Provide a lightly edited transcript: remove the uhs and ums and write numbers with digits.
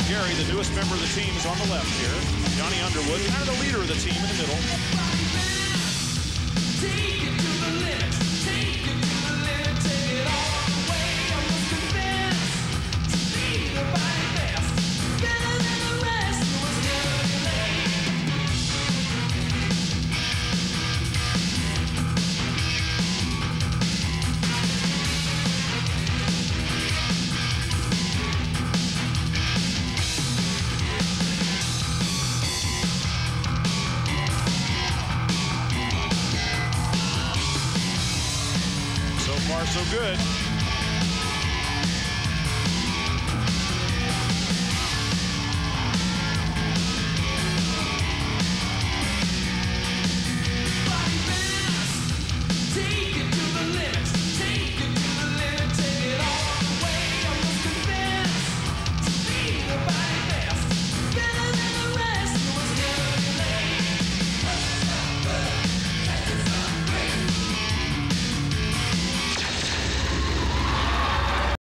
Gary, the newest member of the team, is on the left here. Johnny Underwood, kind of the leader of the team, in the middle. So far, so good.